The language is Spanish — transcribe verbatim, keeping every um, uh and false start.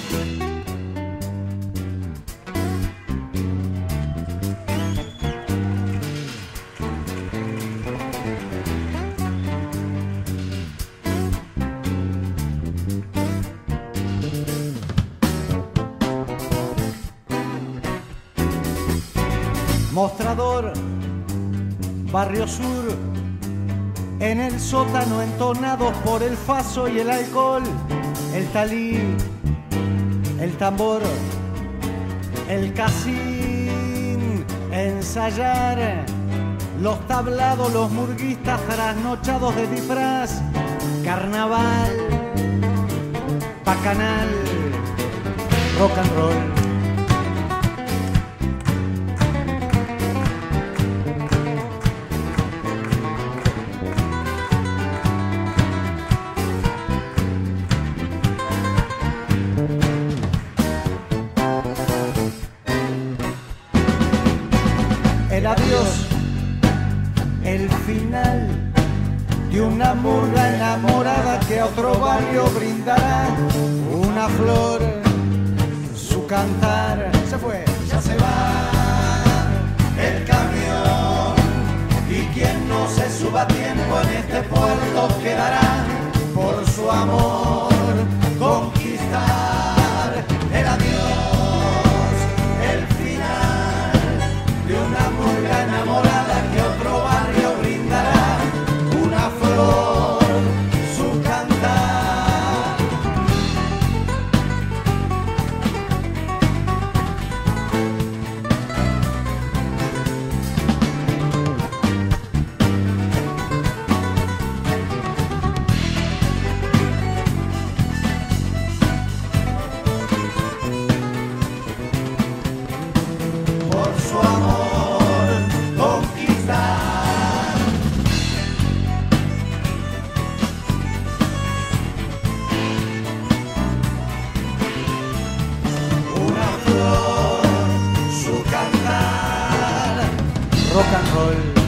Mostrador, Barrio Sur, en el sótano entonados por el faso y el alcohol, el talí, el tambor, el casín, ensayar, los tablados, los murguistas trasnochados de disfraz, carnaval, bacanal, rock and roll. El adiós, el final de una murga enamorada que a otro barrio brindará una flor, su cantar. Se fue, ya se va el camión y quien no se suba a tiempo en este puerto quedará por su amor conquistar. El adiós, el final de una murga enamorada que otro barrio brindará una flor, su cantar. Por su amor conquistar. Una flor, su cantar. Rock and roll.